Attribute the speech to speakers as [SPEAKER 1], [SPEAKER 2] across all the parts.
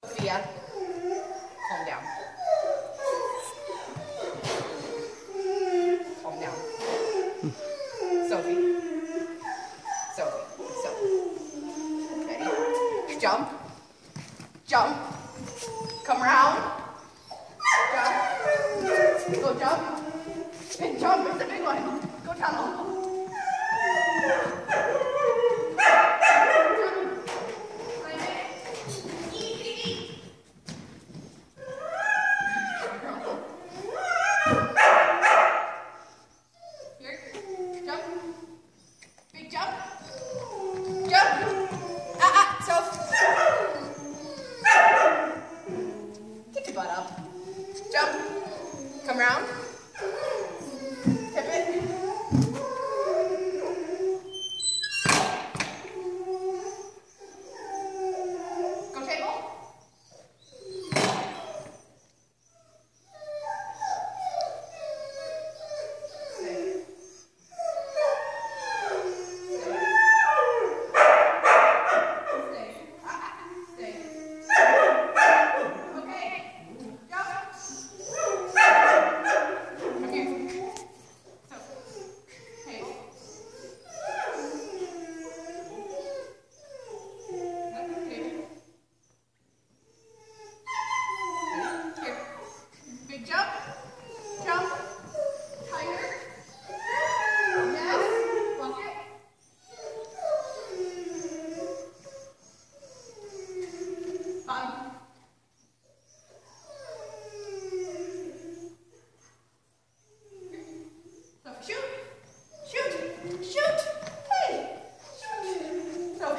[SPEAKER 1] Sophia, calm down. Calm down. Sophie. Ready? Jump. Jump. Come around. Jump. Go jump. And jump. It's a big one. Go tunnel. Come around. Tip it. Go table. Stay. Jump, jump, higher, yes, walk it. Bottom. So shoot, shoot, shoot, hey, shoot. So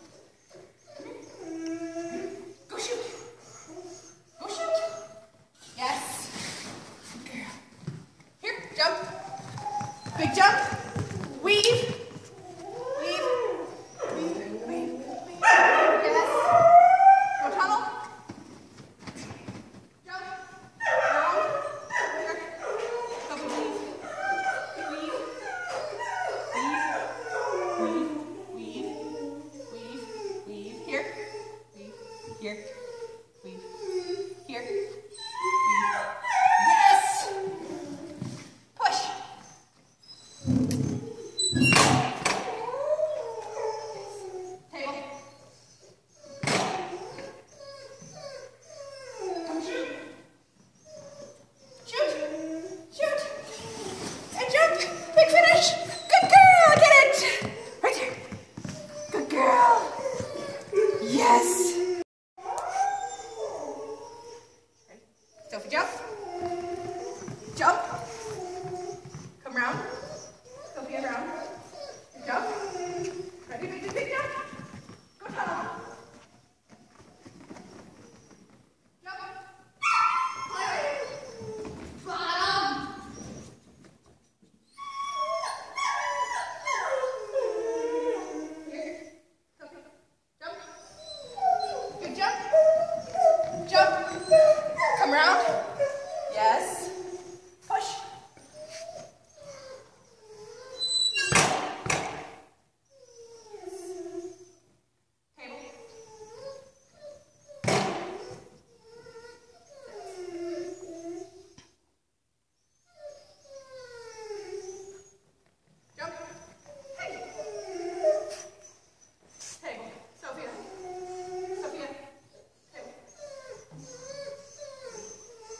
[SPEAKER 1] go shoot, go shoot, yes. Jump. Big jump. Weave. Weave. Weave. Weave. Weave. Yes. Go tunnel. Jump. Round. Here. Double weave. Weave. Weave. Weave. Weave. Weave. Here. Weave. Here. Weave. Here. Weave. Yes! Sophie, jump. Jump. Come round. Sophie, around. Jump. Ready, big jump. Go tunnel. Jump. Bottom. Here. Sophie. Jump. Good jump. Jump. Come round. Yes. Push. Table. Jump. Hey. Table. Sophia. Sophia. Table.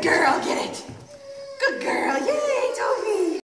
[SPEAKER 1] girl, get it. Good girl,